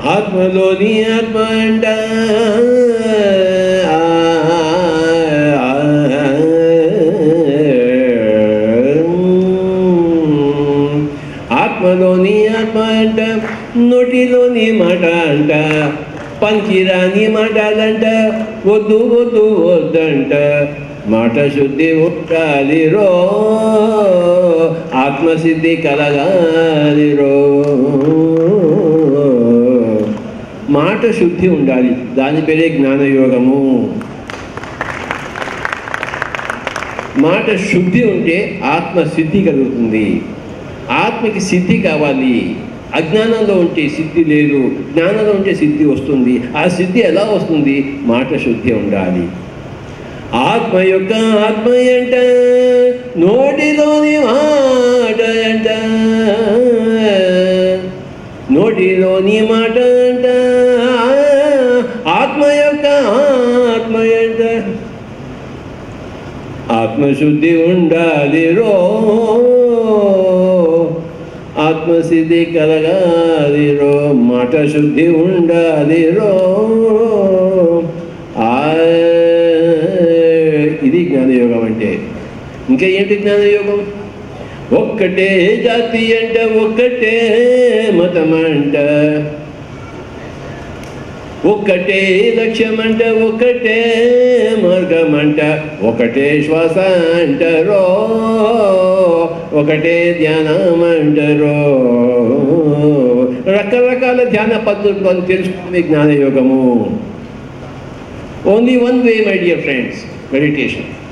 ఆత్మలోని ఆత్మ అంట ఆత్మలోని ఆత్మ అంట నోటిలోని మాట అంట పంకిరాని మాటలంట వద్దు వద్దు వద్దంట మాట శుద్ధి ఉండాలిరో ఆత్మసిద్ధి కలగాలిరో మాట శుద్ధి ఉండాలి దాని పేరే జ్ఞానయోగము మాట శుద్ధి ఉంటే ఆత్మసిద్ధి కలుగుతుంది ఆత్మకి సిద్ధి కావాలి అజ్ఞానంలో ఉంటే సిద్ధి లేదు జ్ఞానంలో ఉంటే సిద్ధి వస్తుంది ఆ సిద్ధి ఎలా వస్తుంది మాట శుద్ధి ఉండాలి ఆత్మ యొక్క ఆత్మ అంట నోటిలోని మాట అంట నోటిలోని మాట అంట ఆత్మ యొక్క ఆత్మ అంట ఆత్మశుద్ధి ఉండాలిరో ఆత్మసిద్ధి కలగాలిరో మాట శుద్ధి ఉండాలిరో ఇది జ్ఞానయోగం అంటే ఇంకా ఏంటి జ్ఞానయోగం ఒక్కటే జాతి అంట ఒక్కటే మతం అంట ఒక్కటే లక్ష్యం అంట ఒక్కటే మార్గం అంట ఒకటే శ్వాస అంటారో ఒకటే ధ్యానం అంటారో రకరకాల ధ్యాన పద్ధతులను తెలుసుకునే జ్ఞానయోగము only one way my dear friends meditation